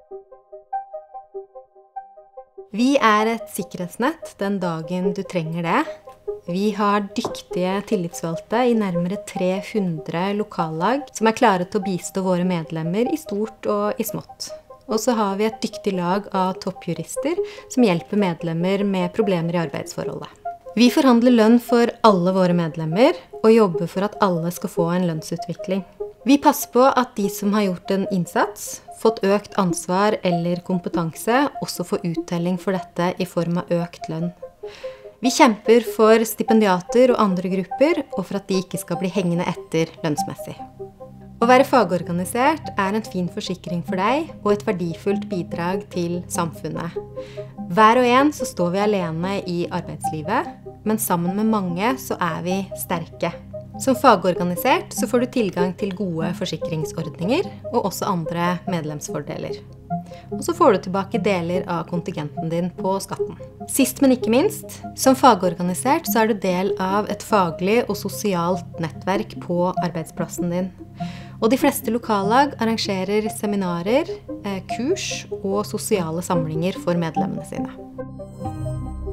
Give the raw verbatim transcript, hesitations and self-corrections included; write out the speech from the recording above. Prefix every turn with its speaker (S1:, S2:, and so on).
S1: Vi er et sikkerhetsnett den dagen du trenger det. Vi har dyktige tillitsvalgte i nærmere tre hundre lokallag som er klare til å bistå våre medlemmer i stort og i smått. Og så har vi et dyktig lag av toppjurister som hjelper medlemmer med problemer i arbeidsforholdet. Vi forhandler lønn for alle våre medlemmer og jobber for at alle skal få en lønnsutvikling. Vi passer på at de som har gjort en innsats, fått økt ansvar eller kompetanse, også får uttelling for dette i form av økt lønn. Vi kjemper for stipendiater og andre grupper, og for at de ikke skal bli hengende etter lønnsmessig. Å være fagorganisert er en fin forsikring for deg, og et verdifullt bidrag til samfunnet. Hver og en så står vi alene i arbeidslivet, men sammen med mange så er vi sterke. Som fagorganisert så får du tilgang til gode forsikringsordninger, og også andre medlemsfordeler. Og så får du tilbake deler av kontingenten din på skatten. Sist, men ikke minst, som fagorganisert så er du del av et faglig og sosialt nettverk på arbeidsplassen din. Og de fleste lokallag arrangerer seminarer, kurs og sosiale samlinger for medlemmene sine.